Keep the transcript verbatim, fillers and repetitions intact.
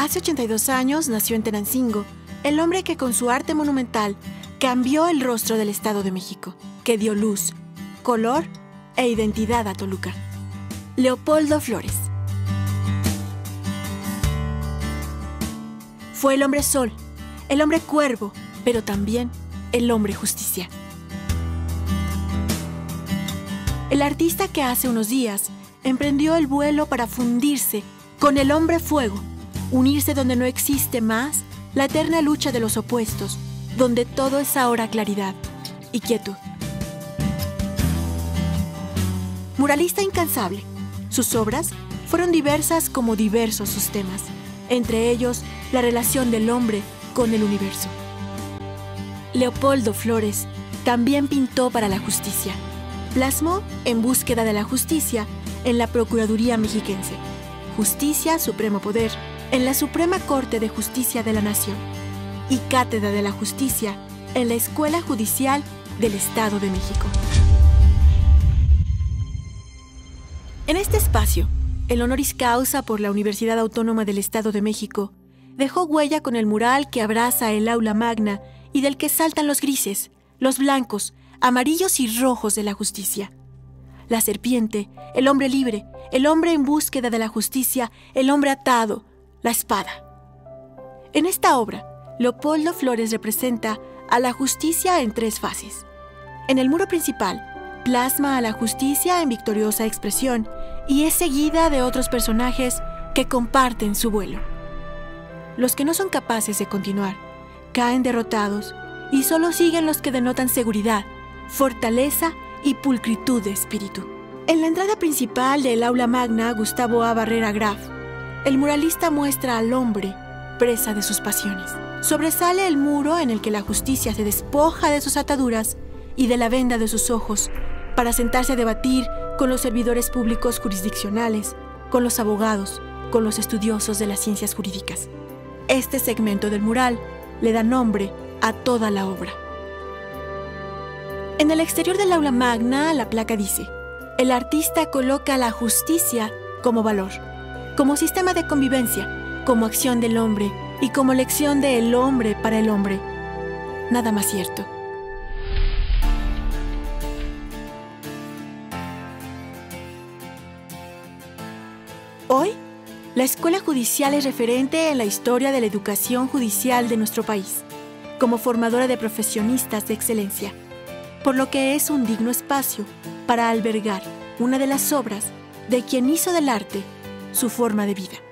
Hace ochenta y dos años nació en Tenancingo el hombre que con su arte monumental cambió el rostro del Estado de México, que dio luz, color e identidad a Toluca. Leopoldo Flores. Fue el hombre sol, el hombre cuervo, pero también el hombre justicia. El artista que hace unos días emprendió el vuelo para fundirse con el hombre fuego, unirse donde no existe más la eterna lucha de los opuestos, donde todo es ahora claridad y quietud. Muralista incansable, sus obras fueron diversas como diversos sus temas, entre ellos la relación del hombre con el universo. Leopoldo Flores también pintó para la justicia. Plasmó En búsqueda de la justicia en la Procuraduría Mexiquense, Justicia, Supremo Poder, en la Suprema Corte de Justicia de la Nación y Cátedra de la Justicia en la Escuela Judicial del Estado de México. En este espacio, el honoris causa por la Universidad Autónoma del Estado de México dejó huella con el mural que abraza el aula magna y del que saltan los grises, los blancos, amarillos y rojos de la justicia. La serpiente, el hombre libre, el hombre en búsqueda de la justicia, el hombre atado, la espada. En esta obra, Leopoldo Flores representa a la justicia en tres fases. En el muro principal, plasma a la justicia en victoriosa expresión y es seguida de otros personajes que comparten su vuelo. Los que no son capaces de continuar caen derrotados y solo siguen los que denotan seguridad, fortaleza y pulcritud de espíritu. En la entrada principal del aula magna Gustavo A. Barrera Graf, el muralista muestra al hombre presa de sus pasiones. Sobresale el muro en el que la justicia se despoja de sus ataduras y de la venda de sus ojos para sentarse a debatir con los servidores públicos jurisdiccionales, con los abogados, con los estudiosos de las ciencias jurídicas. Este segmento del mural le da nombre a toda la obra. En el exterior del aula magna, la placa dice: el artista coloca la justicia como valor, como sistema de convivencia, como acción del hombre y como lección del hombre para el hombre. Nada más cierto. Hoy, la Escuela Judicial es referente en la historia de la educación judicial de nuestro país, como formadora de profesionistas de excelencia, por lo que es un digno espacio para albergar una de las obras de quien hizo del arte su forma de vida.